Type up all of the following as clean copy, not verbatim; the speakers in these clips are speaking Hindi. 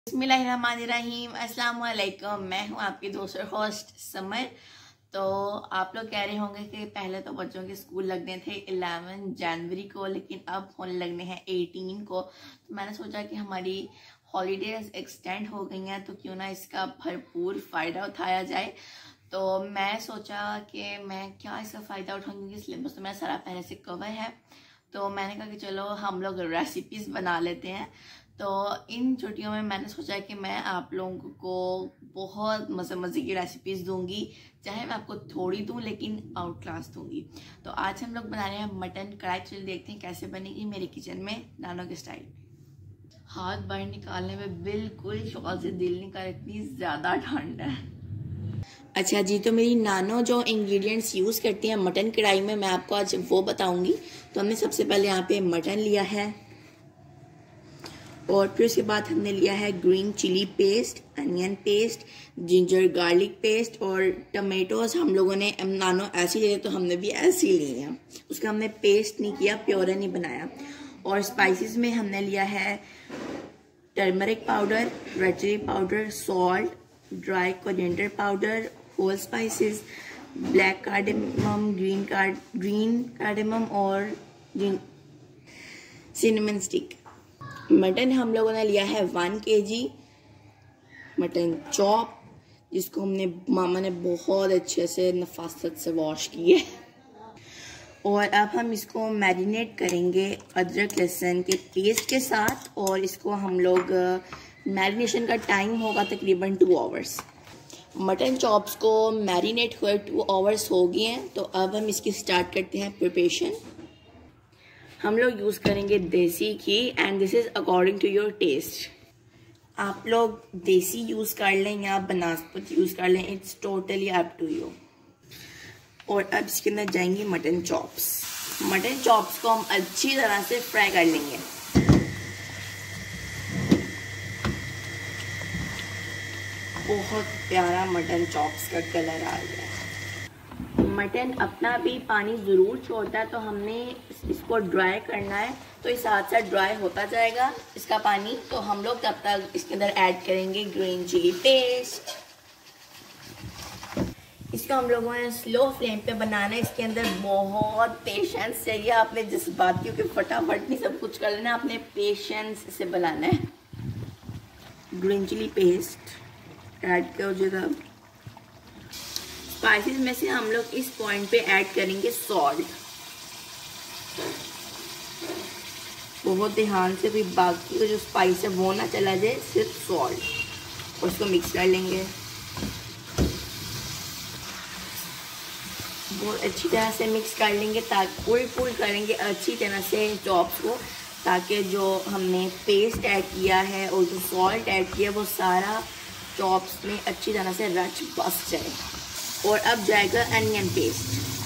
बिस्मिल्लाहिर्रहमानिर्रहीम, अस्सलाम वालेकुम। मैं हूँ आपकी दोस्त और होस्ट समर। तो आप लोग कह रहे होंगे कि पहले तो बच्चों के स्कूल लगने थे 11 जनवरी को, लेकिन अब होने लगने हैं 18 को। तो मैंने सोचा कि हमारी हॉलीडेज एक्सटेंड हो गई हैं, तो क्यों ना इसका भरपूर फ़ायदा उठाया जाए। तो मैं सोचा कि मैं क्या इसका फ़ायदा उठाऊंगी, क्योंकि सिलेबस तो मेरा सारा पहले से कवर है। तो मैंने कहा कि चलो हम लोग रेसिपीज़ बना लेते हैं। तो इन छुट्टियों में मैंने सोचा कि मैं आप लोगों को बहुत मज़े की रेसिपीज़ दूंगी, चाहे मैं आपको थोड़ी दूं लेकिन आउट क्लास दूंगी। तो आज हम लोग बना रहे हैं मटन कढ़ाई। चलिए देखते हैं कैसे बनेगी मेरे किचन में नानो के स्टाइल। हाथ बाहर निकालने में बिल्कुल शॉल से दिल नहीं कर, इतनी ज़्यादा ठंड है। अच्छा जी, तो मेरी नानो जो इंग्रेडिएंट्स यूज़ करती हैं मटन कढ़ाई में, मैं आपको आज वो बताऊंगी। तो हमने सबसे पहले यहाँ पे मटन लिया है, और फिर उसके बाद हमने लिया है green chilli paste, onion paste, ginger garlic paste और टमेटोज। हम लोगों ने नानो ऐसी लिए तो हमने भी ऐसे ही लिए हैं, उसका हमने पेस्ट नहीं किया, प्योरे नहीं बनाया। और स्पाइसेस में हमने लिया है turmeric powder, red chilli powder, salt, dry coriander powder, whole spices, black cardamom, green cardamom और सिनेमन स्टिक। मटन हम लोगों ने लिया है 1 kg मटन चॉप, जिसको हमने मामा ने बहुत अच्छे से नफासत से वॉश किए। और अब हम इसको मैरिनेट करेंगे अदरक लहसुन के पेस्ट के साथ, और इसको हम लोग मैरिनेशन का टाइम होगा तकरीबन 2 आवर्स। मटन चॉप्स को मैरिनेट हुए 2 आवर्स हो गए हैं। तो अब हम इसकी स्टार्ट करते हैं प्रिपरेशन। हम लोग यूज़ करेंगे देसी घी, and this is according to your taste. आप लोग देसी यूज़ कर लें या बनास्पत यूज़ कर लें, it's totally up to you. और अब इसके अंदर जाएंगी मटन चॉप्स। मटन चॉप्स को हम अच्छी तरह से फ्राई कर लेंगे। बहुत प्यारा मटन चॉप्स का कलर आ गया है। मटन अपना भी पानी ज़रूर छोड़ता है, तो हमने इसको ड्राई करना है। तो इस साथ साथ ड्राई होता जाएगा इसका पानी। तो हम लोग तब तक इसके अंदर ऐड करेंगे ग्रीन चिली पेस्ट। इसको हम लोगों ने स्लो फ्लेम पे बनाना है। इसके अंदर बहुत पेशेंस चाहिए। आपने जिस बात की फटाफट नहीं सब कुछ कर लेना, आपने पेशेंस से बनाना है। ग्रीन चिली पेस्ट ऐड कर दीजिएगा। स्पाइसेस में से हम लोग इस पॉइंट पे ऐड करेंगे सॉल्ट। बहुत ध्यान से, भी बाकी का जो स्पाइस है वो ना चला जाए, सिर्फ सॉल्ट। और इसको मिक्स कर लेंगे बहुत अच्छी तरह से मिक्स कर लेंगे, ताकि पुल करेंगे अच्छी तरह से चॉप्स को, ताकि जो हमने पेस्ट ऐड किया है और जो सॉल्ट ऐड किया है वो सारा चॉप्स में अच्छी तरह से रच बस जाए। और अब जाएगा अनियन पेस्ट,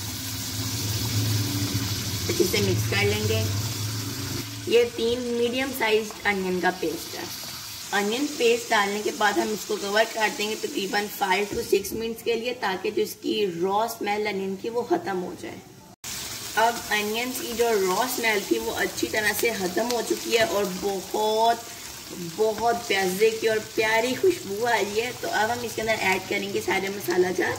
अच्छे से मिक्स कर लेंगे। ये 3 मीडियम साइज अनियन का पेस्ट है। अनियन पेस्ट डालने के बाद हम इसको कवर कर देंगे तकरीबन 5 to 6 मिनट्स के लिए, ताकि जो इसकी रॉ स्मेल अनियन की वो ख़त्म हो जाए। अब अनियन की जो रॉ स्मेल थी वो अच्छी तरह से ख़त्म हो चुकी है, और बहुत प्याजे की और प्यारी खुशबू आ रही है। तो अब हम इसके अंदर ऐड करेंगे सारे मसाला जात।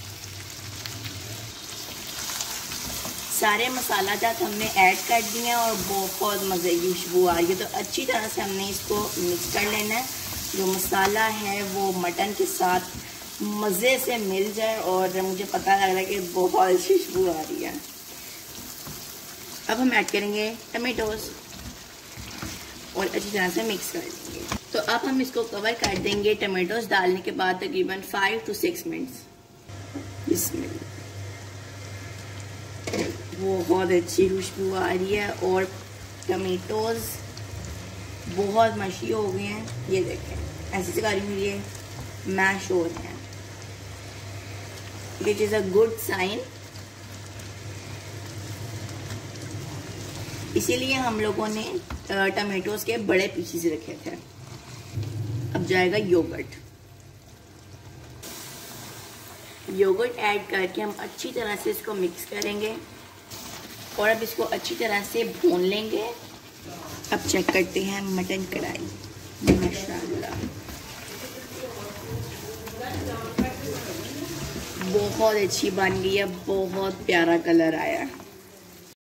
सारे मसाला जात हमने ऐड कर दिए हैं और बहुत मज़े की खुशबू आ रही है। तो अच्छी तरह से हमने इसको मिक्स कर लेना है, जो मसाला है वो मटन के साथ मज़े से मिल जाए। और मुझे पता लग रहा है कि बहुत अच्छी खुशबू आ रही है। अब हम ऐड करेंगे टमेटोज और अच्छी तरह से मिक्स कर देंगे। तो अब हम इसको कवर कर देंगे टमेटोज डालने के बाद तकरीबन 5 to 6 मिनट्स। इसमें बहुत अच्छी खुशबू आ रही है और टमेटोज बहुत मशी हो गए हैं। ये देखें ऐसे से कर रही ये मैश हो रहे हैं, which is a good sign. इसीलिए हम लोगों ने टमेटोज के बड़े पीसेस रखे थे। अब जाएगा योगर्ट। योगर्ट ऐड करके हम अच्छी तरह से इसको मिक्स करेंगे, और अब इसको अच्छी तरह से भून लेंगे। अब चेक करते हैं मटन कढ़ाई। माशाल्लाह बहुत अच्छी बन गई है, बहुत प्यारा कलर आया है।